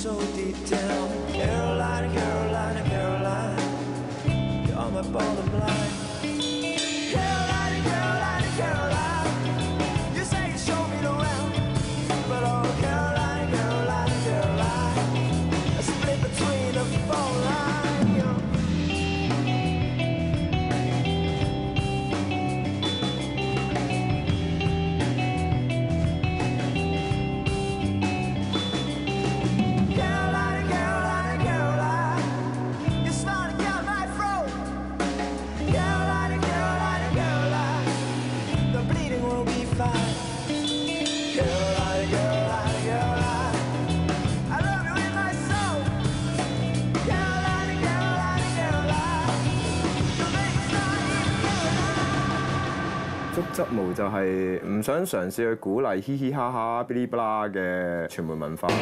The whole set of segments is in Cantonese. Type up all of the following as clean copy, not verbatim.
so deep down. Carolina, Carolina, Carolina, you're my bottom line. Carolina, Carolina, Carolina, you say you show me the round, but oh, Carolina, Carolina, Carolina, I split between the phone lines. 觸執毛就係唔想嘗試去鼓勵嘻嘻哈哈、嗶哩吧啦嘅傳媒文化。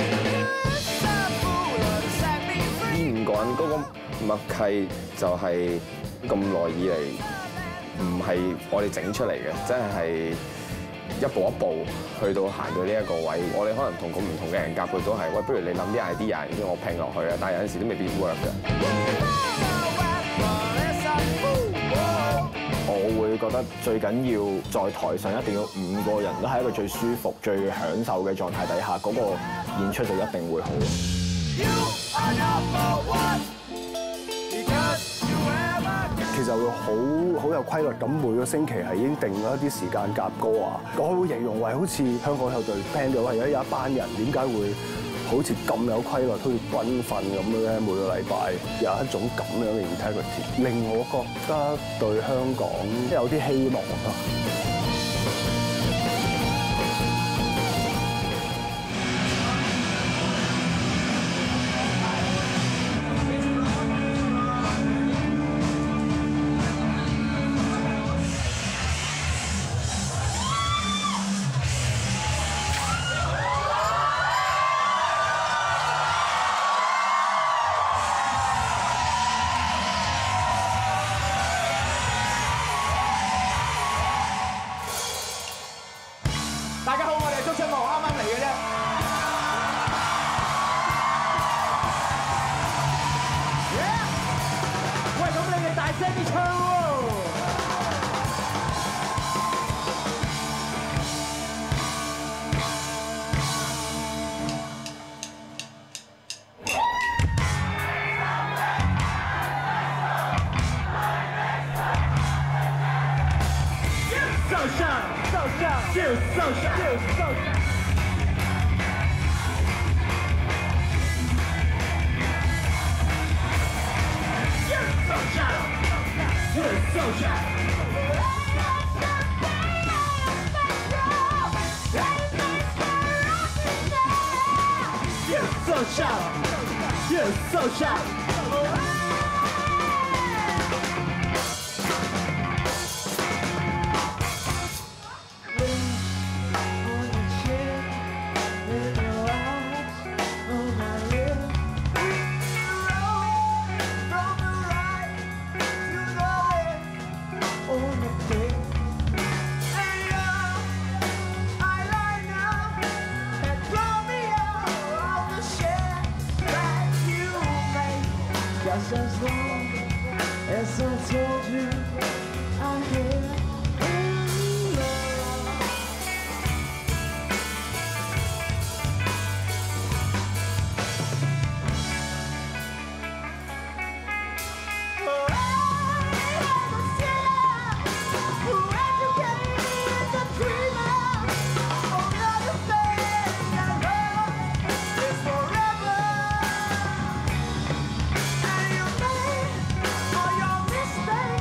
呢5個人嗰個默契就係咁耐以嚟唔係我哋整出嚟嘅，真係一步一步去到行到呢一個位。我哋可能同個唔同嘅人夾，佢都係喂，不如你諗啲 idea， 然之後我拼落去啊！但係有陣時都未必 work 嘅。我會覺得最緊要在台上一定要5個人都係一個最舒服、最享受嘅狀態底下，嗰個演出就一定會好。 其實會好有規律咁，每個星期係已經定咗一啲時間夾歌啊。我會形容為好似香港有隊 band 嘅話，而家有一班人點解會好似咁有規律，好似軍訓咁樣咧？每個禮拜有一種咁樣嘅 integrity， 令我覺得對香港有啲希望咯。 大家好，我哋係觸執毛，啱啱嚟嘅啫。喂，咁你哋大聲啲唱喎！就上，就上。So shy. Just as long as I told you I'm here in love. Oh, I'm a sinner who educated the dreamer. Another thing I love is forever. Stay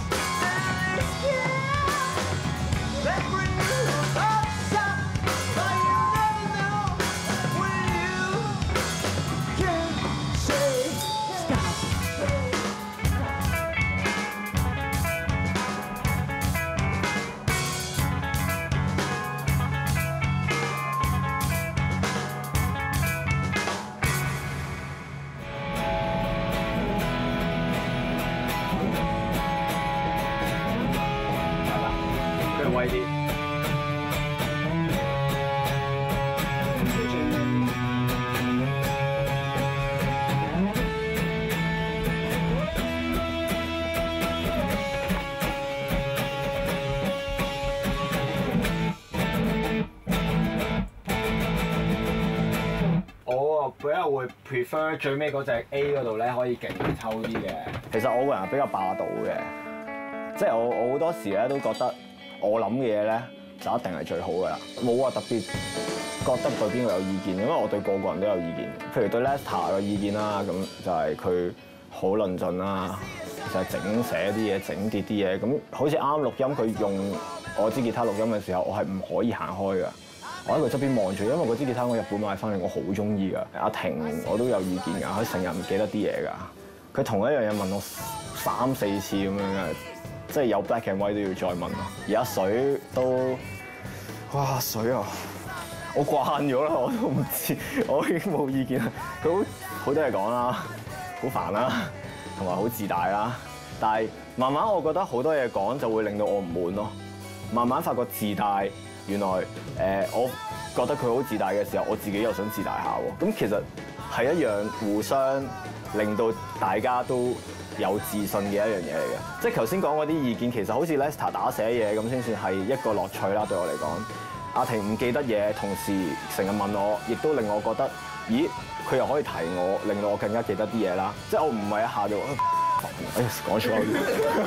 比較會 prefer 最尾嗰隻 A 嗰度咧可以勁抽啲嘅。 其實我個人比較霸道嘅，即係我好多時咧都覺得我諗嘅嘢咧就一定係最好㗎啦，冇話特別覺得對邊個有意見，因為我對個個人都有意見。譬如對 Lester 嘅意見啦，咁就係佢好論盡啦，就係整寫啲嘢、整跌啲嘢。咁好似啱錄音，佢用我支吉他錄音嘅時候，我係唔可以行開㗎。我喺佢側邊望住，因為嗰支吉他我日本買翻嚟，我好中意㗎。阿婷我都有意見㗎，佢成日唔記得啲嘢㗎。佢同一樣嘢問我3、4次咁樣嘅，即係有 black and white 都要再問咯。而阿水都，哇水啊！我慣咗啦，我都唔知，我已經冇意見啦。佢好多嘢講啦，好煩啦，同埋好自大啦。但係慢慢我覺得好多嘢講就會令到我唔悶咯。慢慢發覺自大。原來我覺得佢好自大嘅時候，我自己又想自大下喎。咁其實係一樣互相令到大家都有自信嘅一樣嘢嚟嘅。即係頭先講嗰啲意見，其實好似 Lester 打寫嘢咁先算係一個樂趣啦。對我嚟講，阿婷唔記得嘢，同時成日問我，亦都令我覺得，咦，佢又可以提我，令到我更加記得啲嘢啦。即係我唔係一下就講錯啲。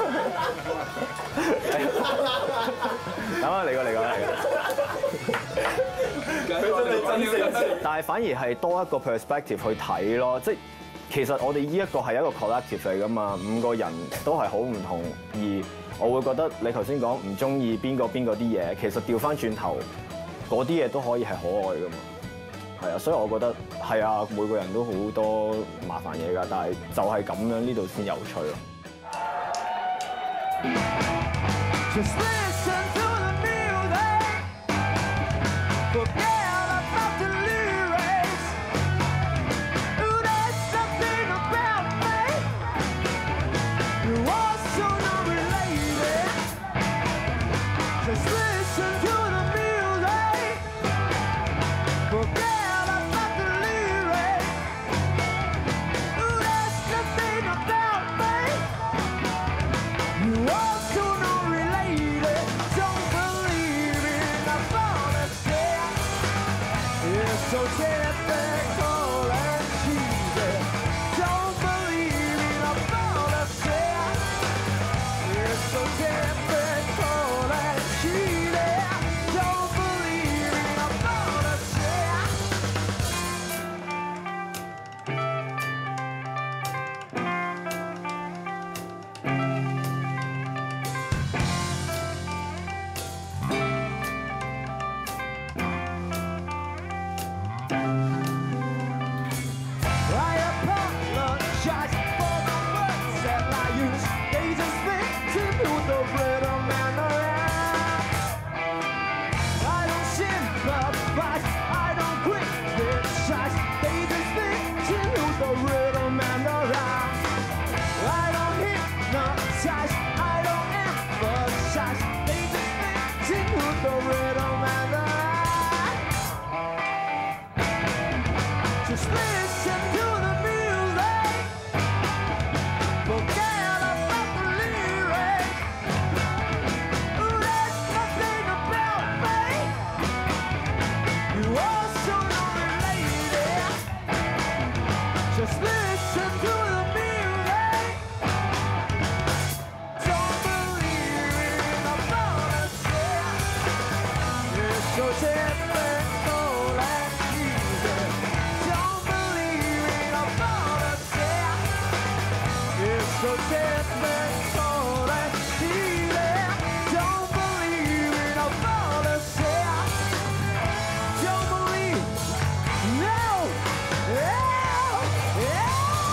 等下嚟個。但係反而係多一個 perspective 去睇咯，即係其實我哋呢一個係一個 collective 嚟㗎嘛，5個人都係好唔同，而我會覺得你頭先講唔中意邊個啲嘢，其實調翻轉頭嗰啲嘢都可以係可愛㗎嘛，係啊，所以我覺得係啊，每個人都好多麻煩嘢㗎，但係就係咁樣呢度先有趣咯。 Just listen to the music. Forget about the lyrics. Ooh, there's something about me. You're also not related. Just listen to the music. Forget about the lyrics. Ooh, there's something about me. You also not related. Don't believe in a policy. It's so typical and cheesy. Don't believe in a policy. It's so typical and cheesy. Don't believe in a policy. I apologize for the words that I use. They just fit into the rhythm and the rhyme. I don't sympathize, I don't criticize. They just fit into the rhythm and the rhyme. I don't hypnotize, I don't emphasize. They just fit into the rhythm and the rhyme. Just listen to the music. Forget about the lyrics. Ooh, there's nothing about me. You also not related. Just listen to the music. Don't believe in a policy. It's so typical and cheesy. Don't believe in a policy. It's so typical and cheesy. Don't believe in a policy. Don't believe. No. Yeah. Yeah.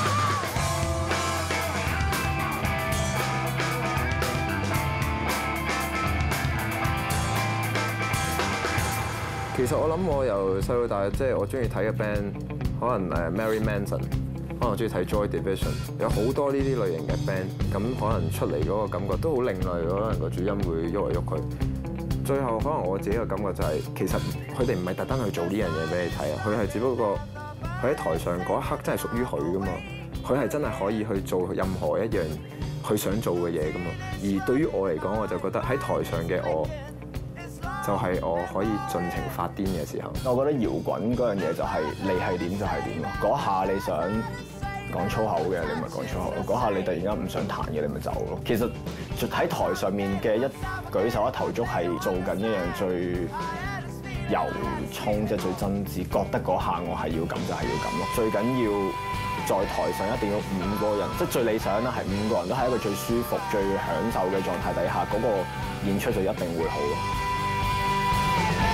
其實我諗我由細到大，即係我中意睇嘅 band，可能Mary Manson，可能我中意睇 Joy Division，有好多呢啲類型嘅 band，咁可能出嚟嗰個感覺都好另類，可能個主音會喐嚟喐去。最後可能我自己嘅感覺就係，其實佢哋唔係特登去做呢樣嘢俾你睇啊，佢係只不過佢喺台上嗰一刻真係屬於佢噶嘛，佢係真係可以去做任何一樣佢想做嘅嘢噶嘛。而對於我嚟講，我就覺得喺台上嘅我， 就係我可以盡情發癲嘅時候。 我覺得搖滾嗰樣嘢就係你係點就係點咯。嗰下你想講粗口嘅，你咪講粗口咯；嗰下你突然間唔想彈嘅，你咪走咯。其實喺台上面嘅一舉手一投足係做緊一樣最由衷，即係最真摯，覺得嗰下我係要咁就係要咁咯。最緊要在台上一定要5個人，即係最理想啦，係5個人都喺一個最舒服、最享受嘅狀態底下，嗰個演出就一定會好咯。